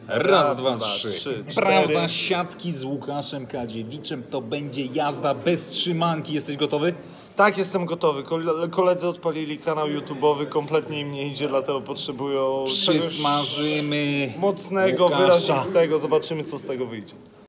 Raz, dwa, trzy. cztery. Prawda siatki z Łukaszem Kadziewiczem to będzie jazda bez trzymanki. Jesteś gotowy? Tak, jestem gotowy. Koledzy odpalili kanał YouTube'owy, kompletnie im nie idzie, dlatego potrzebują czegoś Przysmażymy mocnego, Łukasza. wyrazistego. Zobaczymy, co z tego wyjdzie.